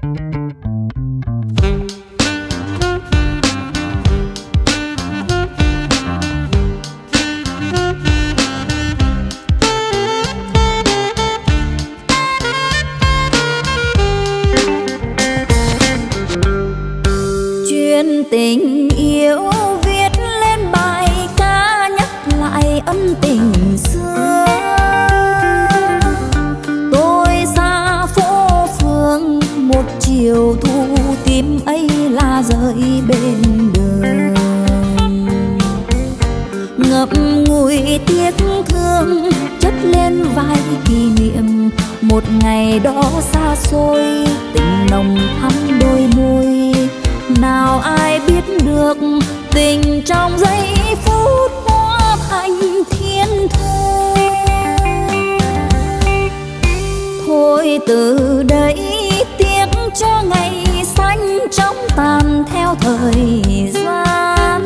Tình yêu viết lên bài ca nhắc lại ân tình xưa. Tôi xa phố phường một chiều thu tim ấy là rơi bên đường, ngậm ngùi tiếc thương chất lên vai kỷ niệm một ngày đó xa xôi, tình nồng thắm đôi môi. Nào ai biết được tình trong giây phút hóa thành thiên thu. Thôi từ đây tiếc cho ngày xanh trong tàn theo thời gian.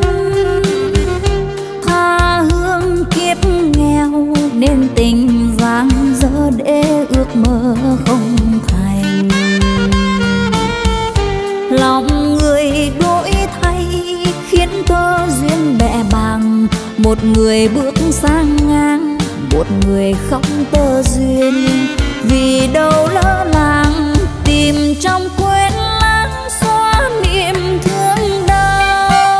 Tha hương kiếp nghèo nên tình dang dở để ước mơ không thành. Lòng người đổi thay khiến cơ duyên bẽ bàng, một người bước sang ngang, một người không tơ duyên. Vì đâu lỡ làng tìm trong quên lãng xóa niềm thương đau.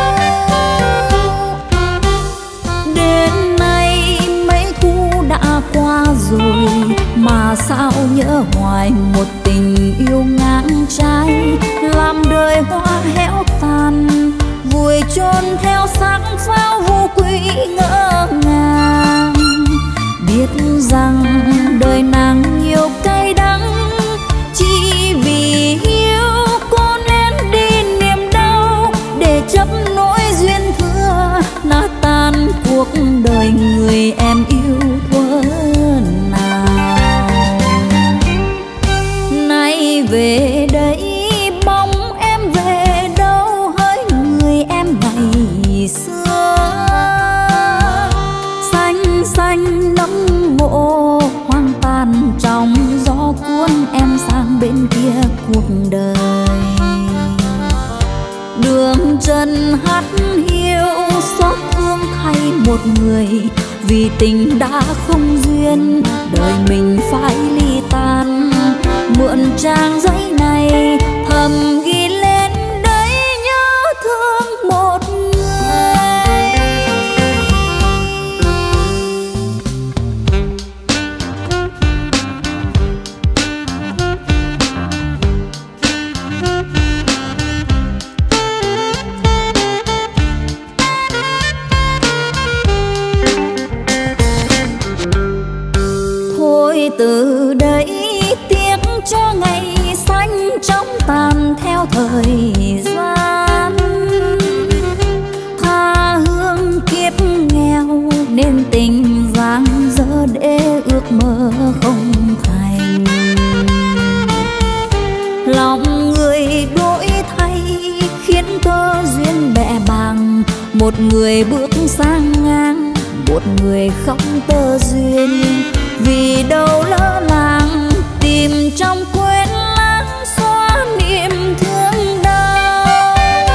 Đến nay mấy thu đã qua rồi mà sao nhớ hoài một tình yêu ngang trái, làm đời hoa héo tàn vùi chôn theo xác pháo vô quỷ ngỡ ngàng. Biết rằng đời nàng nhiều cay đắng, chỉ vì yêu cô nên đi niềm đau để chấp nỗi duyên thừa nát tan cuộc đời người em yêu thuở nào. Nay về đây bóng em về đâu hỡi người em ngày xưa. Xanh xanh nấm mộ hoang tàn trong gió cuốn em sang bên kia cuộc đời. Đường chân hắt hiu xót thương thay một người, vì tình đã không duyên đời mình phải ly tan. Mượn trang giấy này thầm ghi lên đấy nhớ thương một người. Thôi từ đây tiếc cho ngày xanh trong tàn theo thời gian. Tha hương kiếp nghèo nên tình dang dở để ước mơ không thành. Lòng người đổi thay khiến cơ duyên bẽ bàng, một người bước sang ngang, một người không tơ duyên. Vì đâu lỡ làng tìm trong quên lãng xóa niềm thương đau.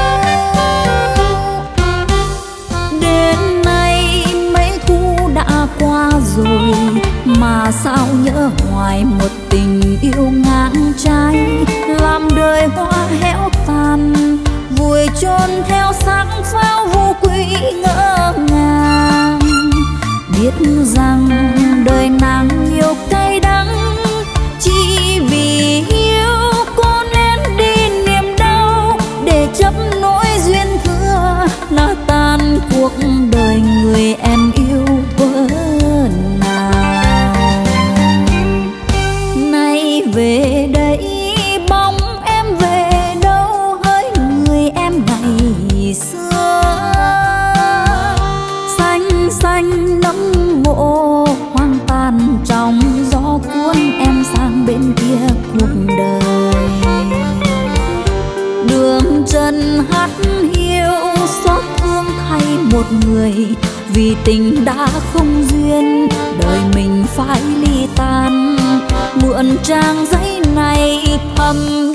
Đến nay mấy thu đã qua rồi mà sao nhớ hoài một tình yêu ngang trái, làm đời hoa héo tàn vùi chôn theo xác pháo vô quỷ ngỡ ngàng. Biết rằng đời nàng nhiều cay đắng, chỉ vì yêu cô nên đi niềm đau để chấp nỗi duyên thừa nát tan cuộc đời người em yêu thuở nào. Nay về đây bóng em về đâu hỡi người em ngày xưa. Xanh xanh nấm mộ hoang tàn trong gió cuốn em sang bên kia cuộc đời. Đường chân hắt hiu xót thương thay một người, vì tình đã không duyên đời mình phải ly tan. Mượn trang giấy này thầm